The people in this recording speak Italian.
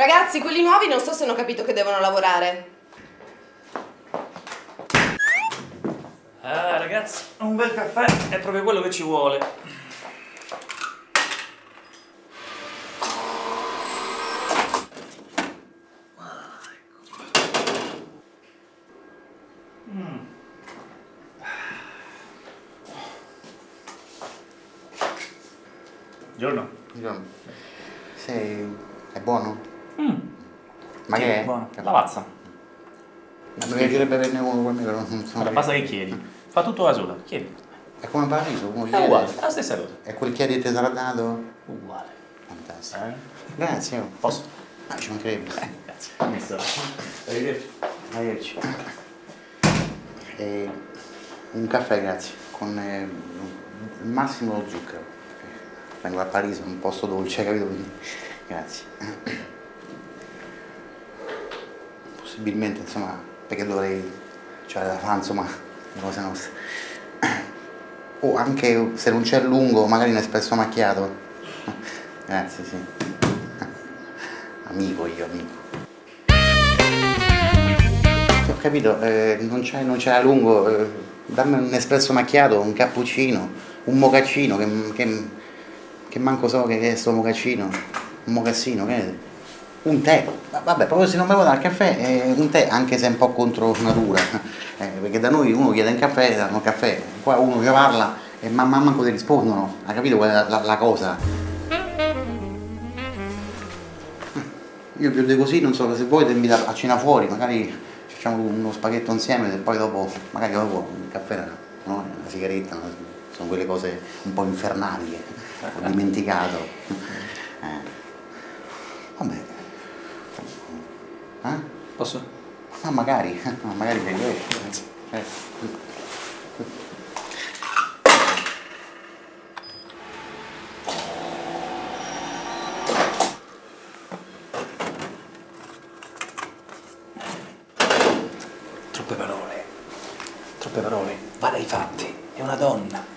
Ragazzi, quelli nuovi non so se hanno capito che devono lavorare. Ah, ragazzi, un bel caffè è proprio quello che ci vuole. Buongiorno. Buongiorno. È buono? Ma Sì, che è? buono. Lavazza. Mi piacerebbe averne uno con me, però non so. Allora, basta che chiedi. Fa tutto da sola, chiedi. È come paradiso, uno È chiede. uguale, è la stessa cosa. E quel chiedi te sarà dato? Uguale. Fantastico. Grazie. Oh. Posso? Ah, ci mancherebbe. Grazie. Arrivederci. Arrivederci. Un caffè, grazie, con il massimo lo zucchero. Vengo a Parigi, un posto dolce, capito? Quindi, grazie. Possibilmente, insomma, perché dovrei, cioè da fare, insomma, le cose nostre. O anche se non c'è lungo, magari un espresso macchiato. Grazie, sì. Amico io, amico. Ho capito, non c'era lungo, dammi un espresso macchiato, un cappuccino, un mocaccino, che manco so che è sto mocaccino, un mocassino, che è? Un tè, vabbè, proprio se non bevo dal caffè, un tè, anche se è un po' contro natura, perché da noi uno chiede un caffè, danno un caffè, qua uno che parla e manco ti rispondono, hai capito qual è la cosa? Io più di così non so, se vuoi ti invito a cena fuori, magari facciamo uno spaghetto insieme e poi dopo, magari dopo il caffè, no? La sigaretta, no? Sono quelle cose un po' infernali che ho dimenticato. Vabbè. Posso? Ma magari per questo. Troppe parole, va dai fatti, è una donna.